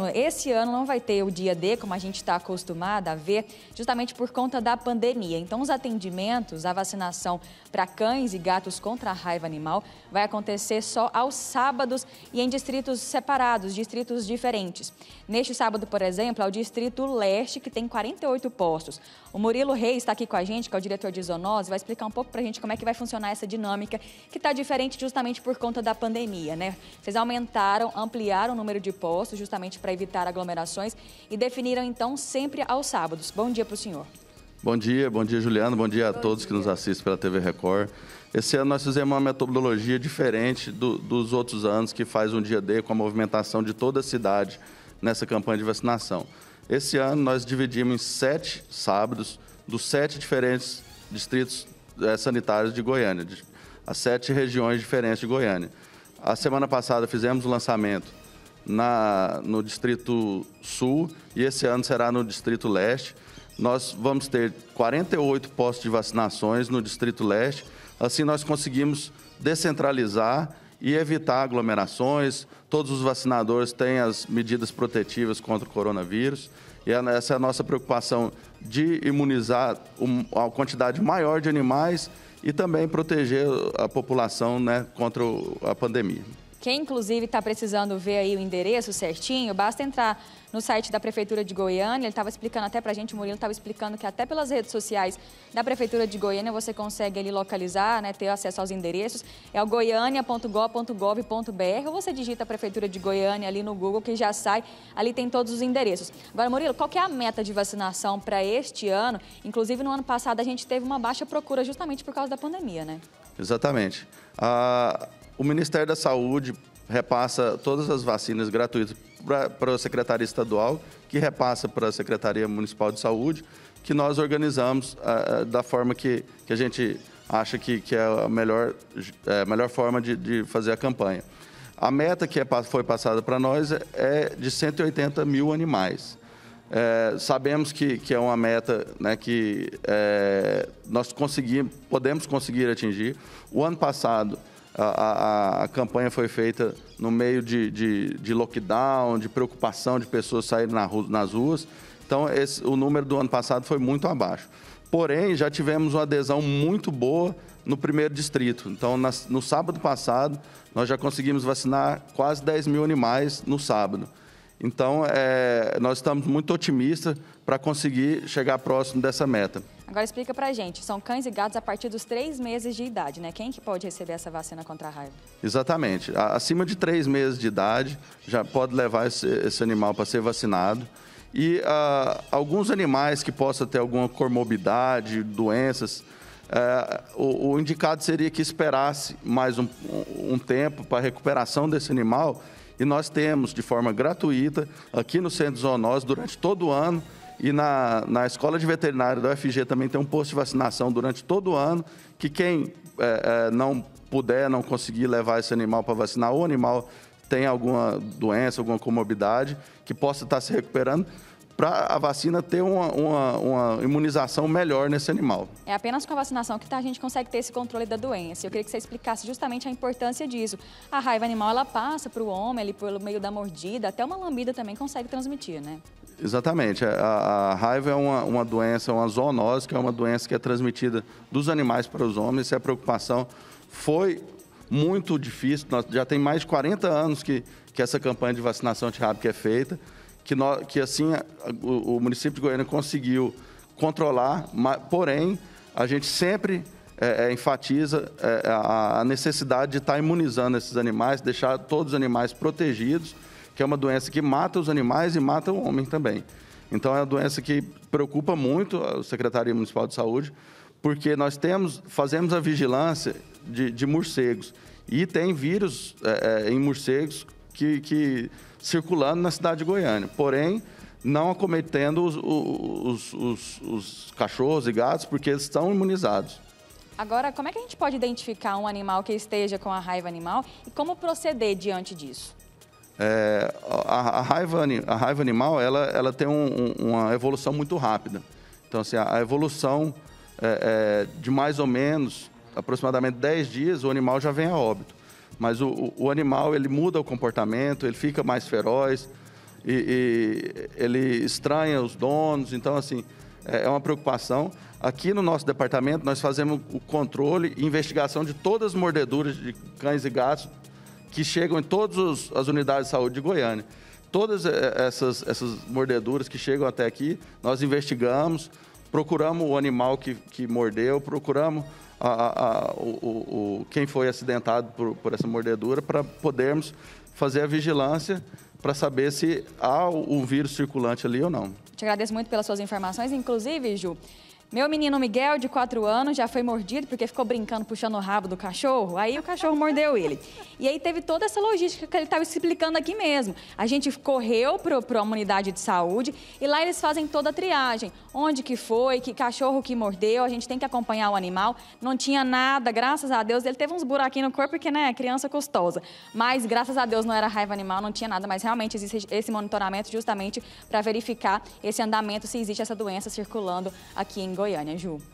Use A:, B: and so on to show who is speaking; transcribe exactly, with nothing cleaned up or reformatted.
A: Esse ano não vai ter o dia D, como a gente está acostumado a ver, justamente por conta da pandemia. Então, os atendimentos, a vacinação para cães e gatos contra a raiva animal vai acontecer só aos sábados e em distritos separados, distritos diferentes. Neste sábado, por exemplo, é o Distrito Leste, que tem quarenta e oito postos. O Murilo Reis está aqui com a gente, que é o diretor de zoonose, vai explicar um pouco para a gente como é que vai funcionar essa dinâmica, que está diferente justamente por conta da pandemia, né? Vocês aumentaram, ampliaram o número de postos justamente para evitar aglomerações e definiram, então, sempre aos sábados. Bom dia para o senhor.
B: Bom dia, bom dia, Juliano. Bom dia a bom todos dia. que nos assistem pela T V Record. Esse ano nós fizemos uma metodologia diferente do, dos outros anos, que faz um dia D com a movimentação de toda a cidade nessa campanha de vacinação. Esse ano nós dividimos em sete sábados dos sete diferentes distritos é, sanitários de Goiânia, de, as sete regiões diferentes de Goiânia. A semana passada fizemos o lançamento Na, no Distrito Sul e esse ano será no Distrito Leste. Nós vamos ter quarenta e oito postos de vacinações no Distrito Leste. Assim, nós conseguimos descentralizar e evitar aglomerações. Todos os vacinadores têm as medidas protetivas contra o coronavírus. E essa é a nossa preocupação de imunizar uma quantidade maior de animais e também proteger a população, né, contra a pandemia.
A: Quem, inclusive, está precisando ver aí o endereço certinho, basta entrar no site da Prefeitura de Goiânia. Ele estava explicando até para a gente, o Murilo estava explicando que até pelas redes sociais da Prefeitura de Goiânia você consegue ali localizar, né, ter acesso aos endereços. É o goiânia ponto gov ponto gov ponto br ou você digita a Prefeitura de Goiânia ali no Google que já sai. Ali tem todos os endereços. Agora, Murilo, qual que é a meta de vacinação para este ano? Inclusive, no ano passado a gente teve uma baixa procura justamente por causa da pandemia, né?
B: Exatamente. A... O Ministério da Saúde repassa todas as vacinas gratuitas para a Secretaria Estadual, que repassa para a Secretaria Municipal de Saúde, que nós organizamos uh, da forma que, que a gente acha que, que é a melhor, é a melhor forma de, de fazer a campanha. A meta que é, foi passada para nós é de cento e oitenta mil animais. É, sabemos que, que é uma meta, né, que é, nós conseguimos, podemos conseguir atingir. O ano passado, A, a, a campanha foi feita no meio de, de, de lockdown, de preocupação de pessoas saírem na rua, nas ruas. Então, esse, o número do ano passado foi muito abaixo. Porém, já tivemos uma adesão muito boa no primeiro distrito. Então, nas, no sábado passado, nós já conseguimos vacinar quase dez mil animais no sábado. Então, é, nós estamos muito otimistas para conseguir chegar próximo dessa meta.
A: Agora explica pra gente, são cães e gatos a partir dos três meses de idade, né? Quem que pode receber essa vacina contra a raiva?
B: Exatamente. Acima de três meses de idade, já pode levar esse, esse animal para ser vacinado. E uh, alguns animais que possam ter alguma comorbidade, doenças, uh, o, o indicado seria que esperasse mais um, um tempo para a recuperação desse animal. E nós temos, de forma gratuita, aqui no Centro de Zoonose, durante todo o ano, e na, na Escola de Veterinária da U F G também tem um posto de vacinação durante todo o ano, que quem é, é, não puder, não conseguir levar esse animal para vacinar, ou o animal tem alguma doença, alguma comorbidade, que possa estar se recuperando, para a vacina ter uma, uma, uma imunização melhor nesse animal.
A: É apenas com a vacinação que a gente consegue ter esse controle da doença. Eu queria que você explicasse justamente a importância disso. A raiva animal, ela passa para o homem, ali pelo meio da mordida, até uma lambida também consegue transmitir, né?
B: Exatamente. A, a raiva é uma, uma doença, uma zoonose, que é uma doença que é transmitida dos animais para os homens. Essa é a preocupação. Foi muito difícil, nós, já tem mais de quarenta anos que, que essa campanha de vacinação antirrábica é feita, que, nós, que assim o, o município de Goiânia conseguiu controlar, mas, porém, a gente sempre é, é, enfatiza é, a, a necessidade de estar imunizando esses animais, deixar todos os animais protegidos, que é uma doença que mata os animais e mata o homem também. Então, é uma doença que preocupa muito a Secretaria Municipal de Saúde, porque nós temos, fazemos a vigilância de, de morcegos, e tem vírus é, em morcegos que, que circulando na cidade de Goiânia, porém, não acometendo os, os, os, os cachorros e gatos, porque eles estão imunizados.
A: Agora, como é que a gente pode identificar um animal que esteja com a raiva animal e como proceder diante disso?
B: É, a, a, raiva, a raiva animal, ela, ela tem um, um, uma evolução muito rápida. Então, assim, a, a evolução é, é, de mais ou menos, aproximadamente dez dias, o animal já vem a óbito. Mas o, o, o animal, ele muda o comportamento, ele fica mais feroz. e, e ele estranha os donos, então, assim, é uma preocupação. Aqui no nosso departamento, nós fazemos o controle e investigação de todas as mordeduras de cães e gatos que chegam em todas as unidades de saúde de Goiânia. Todas essas, essas mordeduras que chegam até aqui, nós investigamos, procuramos o animal que, que mordeu, procuramos a, a, a, o, o, quem foi acidentado por, por essa mordedura para podermos fazer a vigilância para saber se há um vírus circulante ali ou não.
A: Te agradeço muito pelas suas informações. Inclusive, Ju, meu menino Miguel, de quatro anos, já foi mordido porque ficou brincando, puxando o rabo do cachorro. Aí o cachorro mordeu ele. E aí teve toda essa logística que ele estava explicando aqui mesmo. A gente correu para uma unidade de saúde e lá eles fazem toda a triagem. Onde que foi, que cachorro que mordeu, a gente tem que acompanhar o animal. Não tinha nada, graças a Deus. Ele teve uns buraquinhos no corpo porque, né, criança custosa. Mas, graças a Deus, não era raiva animal, não tinha nada. Mas, realmente, existe esse monitoramento justamente para verificar esse andamento, se existe essa doença circulando aqui em Goiânia. Goiânia, Ju.